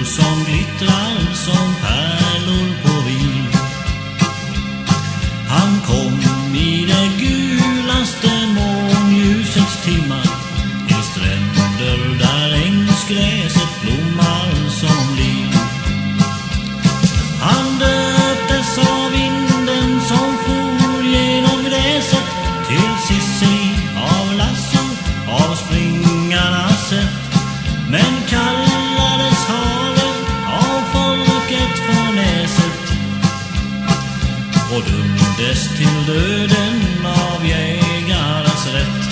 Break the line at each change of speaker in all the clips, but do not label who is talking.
som glittrar som pärlor på vin. Han kom i det gulaste månljusets timmar, i stränder där ängsgräset blommar som liv. Han döptes av vinden som for genom gräset, till Sissi av Lasso, av springarnas sätt. Men kallades havet av folket på näset och dömdes till döden av jägaras rätt.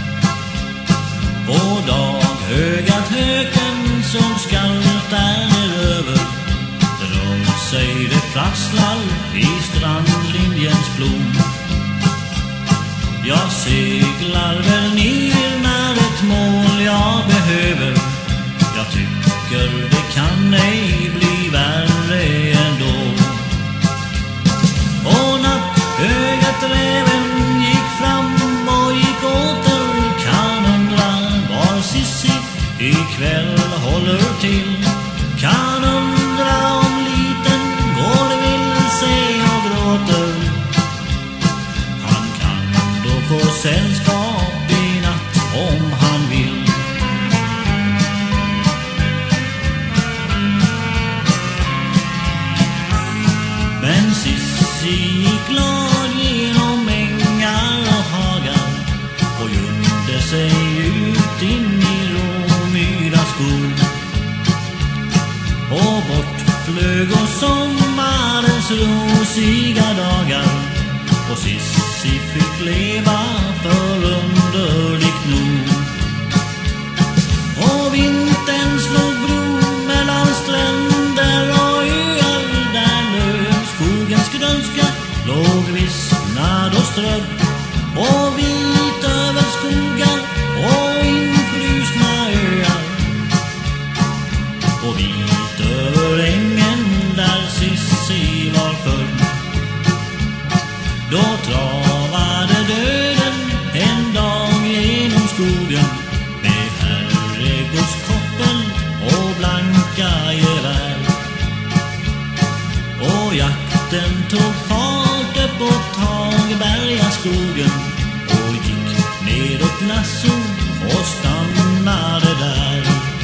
Och daghögat höken som skaltar över, drar sig det prasslar i strandlinjens blom. Jag seglar väl ner när ett mål jag behöver, jag tycker det kan ej bli värre ändå. Och nattögat räven gick fram och gick åter, kan undra var Sissi ikväll håller till. Kan undra om liten går vilse och gråter, han kan då få sällskap i natt om han vill. Men Sissi gick glad genom ängar och hagar och gömde sig ut in i Råmyras skog. Och bort flög och sommarens rosiga dagar, och Sissi fick leva förunderligt nog. Och vintern slog bro mellan stränder och öar, där lövskogens grönska låg vissnad och strödd, och vit över skogar och infrusna öar, och vit över ängen där Sissi var född. Då travade döden en dag genom skogen, med herregårdskoppel och blanka gevär. Och jakten tog fart på Tagbergaskogen och gick nedåt Lasso och stannade där.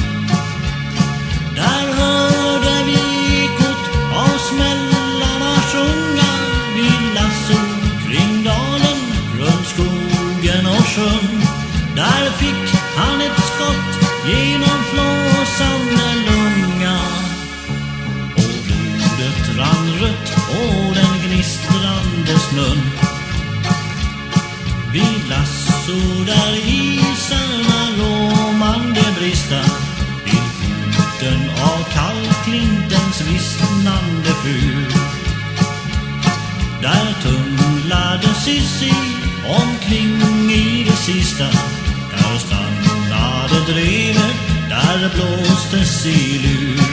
Där hörde vi ekot av smällarna sjunga vid Lasso kring dalen, runt skogen och sjön. Där fick han ett skott genom flåsande lunga, och blodet rann rött och den gnistrande snön. Vid Lasso där isarna råmande brista, vid foten av kalklintens vissnande fur, där tumlade Sissi omkring i det sista. Där stannade drevet, där blåstes i lur.